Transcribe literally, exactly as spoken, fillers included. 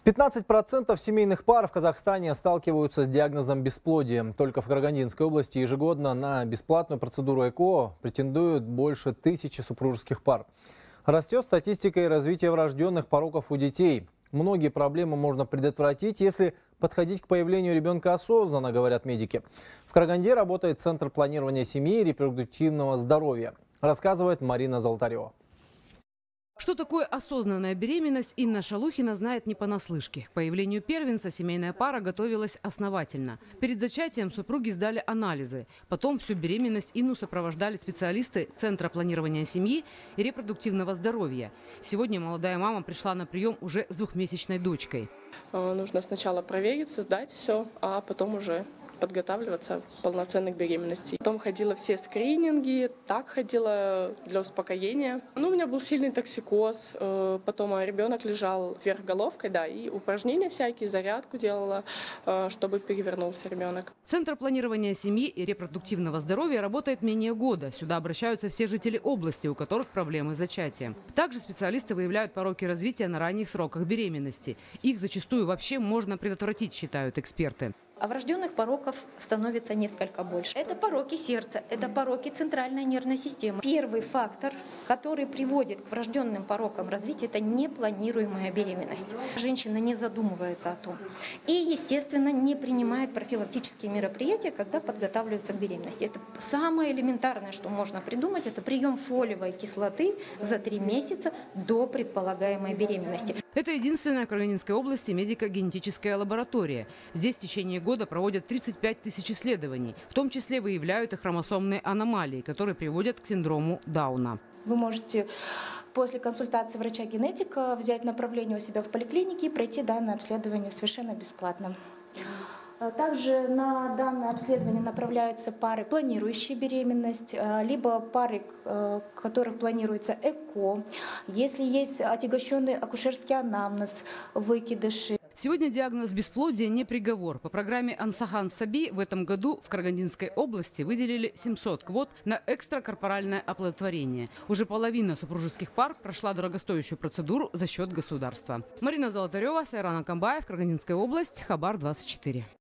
пятнадцать процентов семейных пар в Казахстане сталкиваются с диагнозом бесплодия. Только в Карагандинской области ежегодно на бесплатную процедуру ЭКО претендуют больше тысячи супружеских пар. Растет статистика и развитие врожденных пороков у детей. Многие проблемы можно предотвратить, если подходить к появлению ребенка осознанно, говорят медики. В Караганде работает Центр планирования семьи и репродуктивного здоровья, рассказывает Марина Золотарева. Что такое осознанная беременность, Инна Шалухина знает не понаслышке. К появлению первенца семейная пара готовилась основательно. Перед зачатием супруги сдали анализы. Потом всю беременность Инну сопровождали специалисты Центра планирования семьи и репродуктивного здоровья. Сегодня молодая мама пришла на прием уже с двухмесячной дочкой. Нужно сначала проверить, сдать все, а потом уже подготавливаться полноценно к беременности. Потом ходила все скрининги, так ходила для успокоения. Ну, у меня был сильный токсикоз, потом ребенок лежал вверх головкой, да, и упражнения всякие, зарядку делала, чтобы перевернулся ребенок. Центр планирования семьи и репродуктивного здоровья работает менее года. Сюда обращаются все жители области, у которых проблемы с зачатием. Также специалисты выявляют пороки развития на ранних сроках беременности. Их зачастую вообще можно предотвратить, считают эксперты. А врожденных пороков становится несколько больше. Это пороки сердца, это пороки центральной нервной системы. Первый фактор, который приводит к врожденным порокам развития, это непланируемая беременность. Женщина не задумывается о том. И, естественно, не принимает профилактические мероприятия, когда подготавливается к беременности. Это самое элементарное, что можно придумать, это прием фолиевой кислоты за три месяца до предполагаемой беременности. Это единственная в Карагандинской области медико-генетическая лаборатория. Здесь в течение года проводят тридцать пять тысяч исследований. В том числе выявляют и хромосомные аномалии, которые приводят к синдрому Дауна. Вы можете после консультации врача-генетика взять направление у себя в поликлинике и пройти данное обследование совершенно бесплатно. Также на данное обследование направляются пары, планирующие беременность, либо пары, в которых планируется ЭКО, если есть отягощенный акушерский анамнез, выкидыши. Сегодня диагноз бесплодия не приговор. По программе «Ансахан Саби» в этом году в Карагандинской области выделили семьсот квот на экстракорпоральное оплодотворение. Уже половина супружеских пар прошла дорогостоящую процедуру за счет государства. Марина Золотарева, Сайран Акамбаев, Карагандинская область, Хабар двадцать четыре.